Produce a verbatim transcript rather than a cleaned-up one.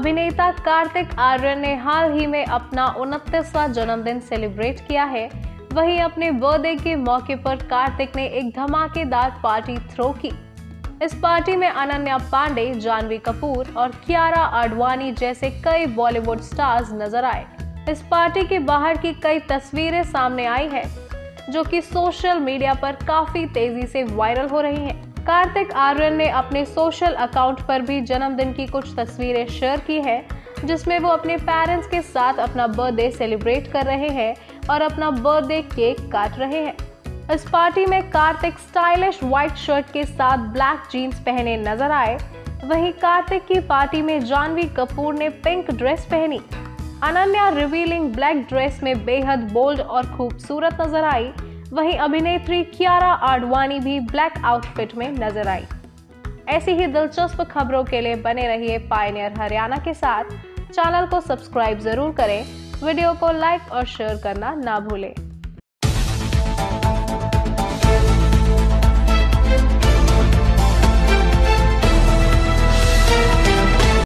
अभिनेता कार्तिक आर्यन ने हाल ही में अपना उनतीसवां जन्मदिन सेलिब्रेट किया है। वहीं अपने बर्थडे के मौके पर कार्तिक ने एक धमाकेदार पार्टी थ्रो की। इस पार्टी में अनन्या पांडे, जानवी कपूर और कियारा आडवाणी जैसे कई बॉलीवुड स्टार्स नजर आए। इस पार्टी के बाहर की कई तस्वीरें सामने आई है, जो कि सोशल मीडिया पर काफी तेजी से वायरल हो रही हैं। कार्तिक आर्यन ने अपने सोशल अकाउंट पर भी जन्मदिन की कुछ तस्वीरें शेयर की है, जिसमें वो अपने पेरेंट्स के साथ अपना बर्थडे सेलिब्रेट कर रहे हैं और अपना बर्थडे केक काट रहे हैं। इस पार्टी में कार्तिक स्टाइलिश व्हाइट शर्ट के साथ ब्लैक जीन्स पहने नजर आए। वहीं कार्तिक की पार्टी में जानवी कपूर ने पिंक ड्रेस पहनी। अनन्या रिवीलिंग ब्लैक ड्रेस में बेहद बोल्ड और खूबसूरत नजर आई। वहीं अभिनेत्री कियारा आडवाणी भी ब्लैक आउटफिट में नजर आई। ऐसी ही दिलचस्प खबरों के लिए बने रहिए पायनियर हरियाणा के साथ। चैनल को सब्सक्राइब जरूर करें, वीडियो को लाइक और शेयर करना ना भूलें।